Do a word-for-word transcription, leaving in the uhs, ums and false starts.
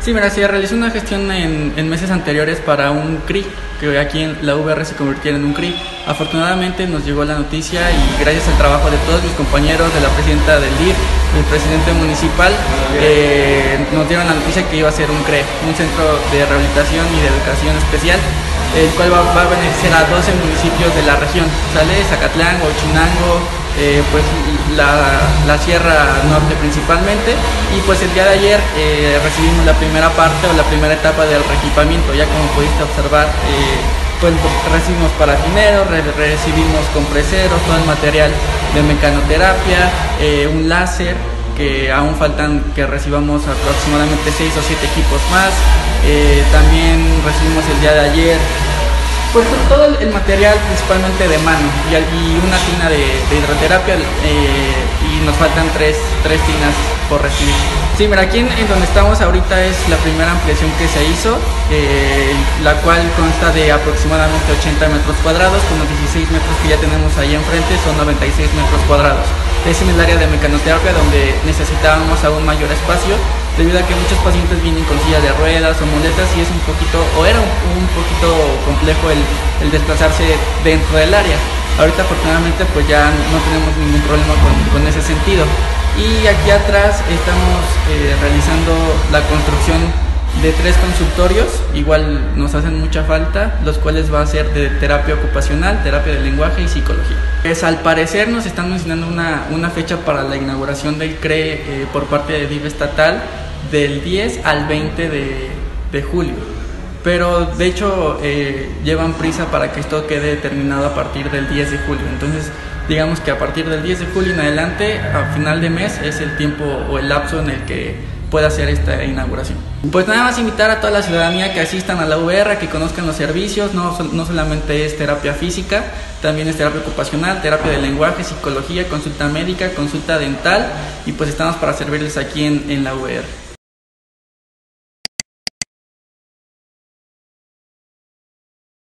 Sí, mira, se realizó una gestión en, en meses anteriores para un C R I, que aquí en la U V R se convirtiera en un C R I. Afortunadamente nos llegó la noticia y gracias al trabajo de todos mis compañeros, de la presidenta del D I R, del presidente municipal, eh, nos dieron la noticia que iba a ser un C R E, un centro de rehabilitación y de educación especial, el cual va, va a beneficiar a doce municipios de la región, ¿sale? Zacatlán, Huachinango, eh, pues la, la Sierra Norte principalmente, y pues el día de ayer eh, recibimos la primera parte o la primera etapa del reequipamiento. Ya como pudiste observar, eh, pues recibimos paratineros, re recibimos compreseros, todo el material de mecanoterapia, eh, un láser, que aún faltan que recibamos aproximadamente seis o siete equipos más. Eh, también recibimos el día de ayer pues todo el material principalmente de mano y, y una tina de, de hidroterapia, eh, y nos faltan tres, tres tinas por recibir. Sí, mira, aquí en, en donde estamos ahorita es la primera ampliación que se hizo, eh, la cual consta de aproximadamente ochenta metros cuadrados, con los dieciséis metros que ya tenemos ahí enfrente son noventa y seis metros cuadrados. Es en el área de mecanoterapia donde necesitábamos aún mayor espacio, debido a que muchos pacientes vienen con sillas de ruedas o muletas y es un poquito, o era un, un poquito complejo el, el desplazarse dentro del área. Ahorita afortunadamente pues ya no tenemos ningún problema con, con ese sentido. Y aquí atrás estamos eh, realizando la construcción de tres consultorios, igual nos hacen mucha falta, los cuales va a ser de terapia ocupacional, terapia del lenguaje y psicología. Pues al parecer nos están mencionando una, una fecha para la inauguración del C R E eh, por parte de D I F estatal del diez al veinte de, de julio, pero de hecho eh, llevan prisa para que esto quede terminado a partir del diez de julio. Entonces digamos que a partir del diez de julio en adelante, a final de mes, es el tiempo o el lapso en el que pueda hacer esta inauguración. Pues nada más invitar a toda la ciudadanía que asistan a la U V R, que conozcan los servicios. No, no solamente es terapia física, también es terapia ocupacional, terapia de lenguaje, psicología, consulta médica, consulta dental, y pues estamos para servirles aquí en, en la U V R.